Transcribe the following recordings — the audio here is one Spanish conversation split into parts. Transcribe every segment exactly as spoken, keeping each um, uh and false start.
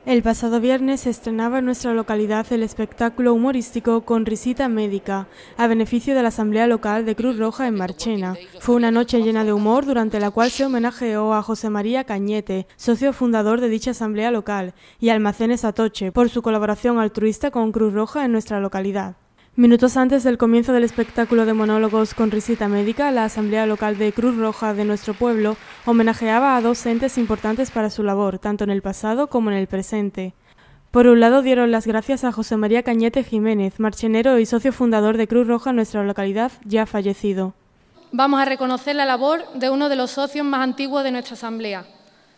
El pasado viernes se estrenaba en nuestra localidad el espectáculo humorístico Con risita médica, a beneficio de la Asamblea Local de Cruz Roja en Marchena. Fue una noche llena de humor durante la cual se homenajeó a José María Cañete, socio fundador de dicha Asamblea Local, y a Almacenes Atoche por su colaboración altruista con Cruz Roja en nuestra localidad. Minutos antes del comienzo del espectáculo de monólogos Con risita médica, la Asamblea Local de Cruz Roja de nuestro pueblo homenajeaba a dos entes importantes para su labor, tanto en el pasado como en el presente. Por un lado dieron las gracias a José María Cañete Jiménez, marchenero y socio fundador de Cruz Roja en nuestra localidad, ya fallecido. Vamos a reconocer la labor de uno de los socios más antiguos de nuestra Asamblea.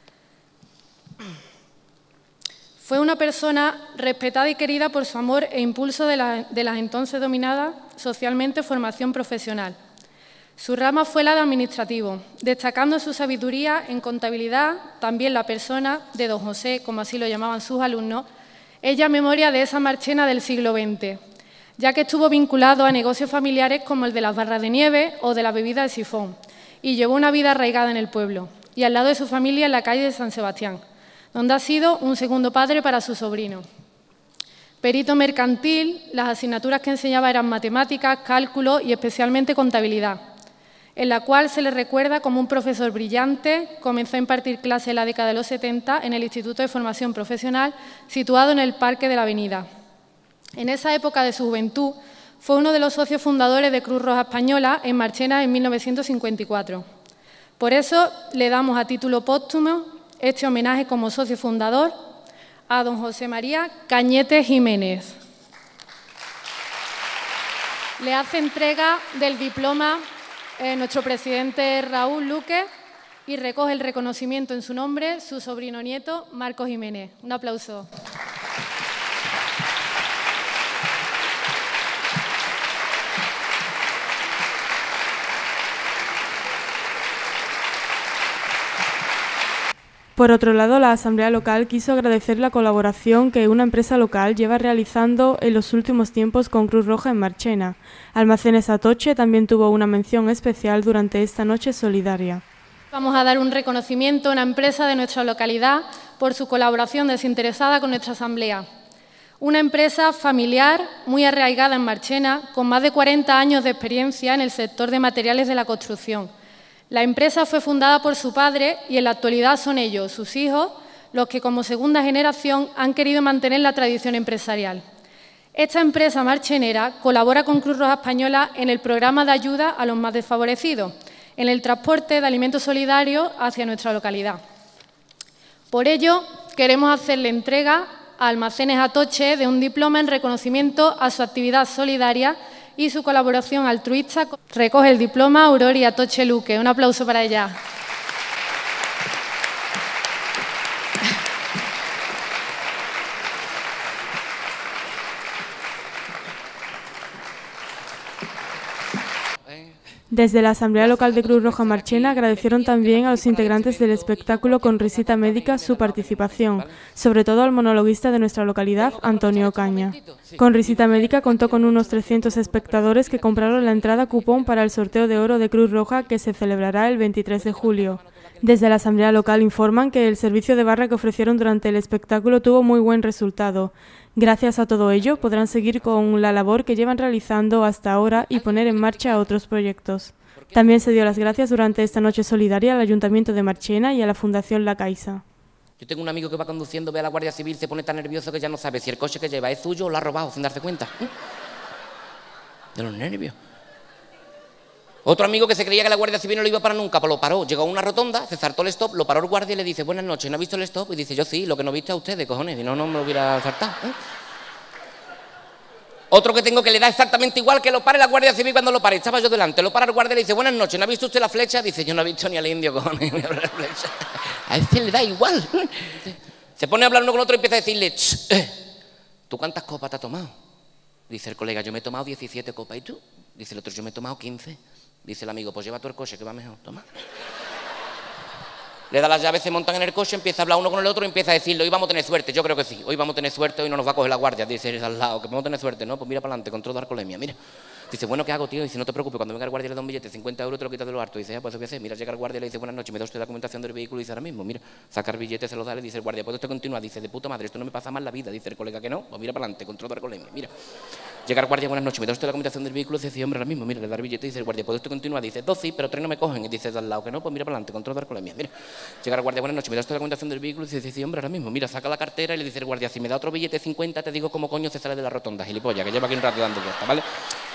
Fue una persona respetada y querida por su amor e impulso de la, de las entonces dominadas socialmente formación profesional. Su rama fue la de administrativo, destacando su sabiduría en contabilidad, también la persona de don José, como así lo llamaban sus alumnos, ella memoria de esa Marchena del siglo veinte, ya que estuvo vinculado a negocios familiares como el de las barras de nieve o de la bebida de sifón, y llevó una vida arraigada en el pueblo, y al lado de su familia en la calle de San Sebastián, donde ha sido un segundo padre para su sobrino. Perito mercantil, las asignaturas que enseñaba eran matemáticas, cálculo y especialmente contabilidad, en la cual se le recuerda como un profesor brillante. Comenzó a impartir clases en la década de los setenta en el Instituto de Formación Profesional, situado en el Parque de la Avenida. En esa época de su juventud, fue uno de los socios fundadores de Cruz Roja Española en Marchena en mil novecientos cincuenta y cuatro. Por eso le damos a título póstumo este homenaje como socio fundador a don José María Cañete Jiménez. Le hace entrega del diploma eh, nuestro presidente Raúl Luque y recoge el reconocimiento en su nombre su sobrino nieto Marcos Jiménez. Un aplauso. Por otro lado, la Asamblea Local quiso agradecer la colaboración que una empresa local lleva realizando en los últimos tiempos con Cruz Roja en Marchena. Almacenes Atoche también tuvo una mención especial durante esta noche solidaria. Vamos a dar un reconocimiento a una empresa de nuestra localidad por su colaboración desinteresada con nuestra Asamblea. Una empresa familiar muy arraigada en Marchena, con más de cuarenta años de experiencia en el sector de materiales de la construcción. La empresa fue fundada por su padre y en la actualidad son ellos, sus hijos, los que como segunda generación han querido mantener la tradición empresarial. Esta empresa marchenera colabora con Cruz Roja Española en el programa de ayuda a los más desfavorecidos, en el transporte de alimentos solidarios hacia nuestra localidad. Por ello, queremos hacerle entrega a Almacenes Atoche de un diploma en reconocimiento a su actividad solidaria y su colaboración altruista. Recoge el diploma Aurori Atoche Luque. Un aplauso para ella. Desde la Asamblea Local de Cruz Roja Marchena agradecieron también a los integrantes del espectáculo Con risita médica su participación, sobre todo al monologuista de nuestra localidad, Antonio Ocaña. Con risita médica contó con unos trescientos espectadores que compraron la entrada cupón para el sorteo de oro de Cruz Roja que se celebrará el veintitrés de julio. Desde la Asamblea Local informan que el servicio de barra que ofrecieron durante el espectáculo tuvo muy buen resultado. Gracias a todo ello, podrán seguir con la labor que llevan realizando hasta ahora y poner en marcha otros proyectos. También se dio las gracias durante esta noche solidaria al Ayuntamiento de Marchena y a la Fundación La Caixa. Yo tengo un amigo que va conduciendo, ve a la Guardia Civil, se pone tan nervioso que ya no sabe si el coche que lleva es suyo o lo ha robado sin darse cuenta. De los nervios. Otro amigo que se creía que la Guardia Civil no lo iba a parar nunca, pues lo paró. Llegó a una rotonda, se saltó el stop, lo paró el guardia y le dice: buenas noches, ¿no ha visto el stop? Y dice: yo sí, lo que no he visto a ustedes, cojones, si no, no me lo hubiera saltado. ¿eh? Otro que tengo que le da exactamente igual que lo pare la Guardia Civil cuando lo pare. Estaba yo delante, lo para el guardia y le dice: buenas noches, ¿no ha visto usted la flecha? Dice: yo no he visto ni al indio, cojones, ni a la flecha. A ese le da igual. Se pone a hablar uno con otro y empieza a decirle: eh, ¿tú cuántas copas te has tomado? Dice el colega: yo me he tomado diecisiete copas. ¿Y tú? Dice el otro: yo me he tomado quince. Dice el amigo: pues lleva tú el coche que va mejor, toma. Le da las llaves, se montan en el coche, empieza a hablar uno con el otro y empieza a decirle: hoy vamos a tener suerte. Yo creo que sí, hoy vamos a tener suerte, hoy no nos va a coger la guardia. Dice el al lado: que vamos a tener suerte, ¿no? Pues mira para adelante, control de alcoholemia, mira. Dice, bueno, ¿qué hago, tío? Dice, no te preocupes, cuando venga el guardia le da un billete, cincuenta euros, te lo quitas de lo harto. Dice, ya, pues, ¿qué hacer? Mira, llega el guardia y le dice, buenas noches, me da usted la documentación del vehículo. Dice, ahora mismo, mira, saca el billete, se lo da, le dice el guardia, ¿puede usted continuar? Dice, de puta madre, esto no me pasa más la vida. Dice el colega que no, pues mira para adelante, control de alcoholemia, mira. Llega el guardia, buenas noches, me da usted la documentación del vehículo. Dice, sí, hombre, ahora mismo, mira, le da el billete. Dice el guardia, ¿puede usted continuar? Dice, dos sí, pero tres no me cogen. Y dice, de al lado que no, pues mira para adelante, control de alcoholemia, mira. Llega el guardia, buenas noches, me da usted la documentación del vehículo. Dice, sí, hombre, ahora mismo, mira, saca la cartera y le dice el guardia, si me da otro billete cincuenta, te digo cómo coño se sale de la rotonda, gilipollas, que lleva aquí un rato dando vueltas, ¿vale?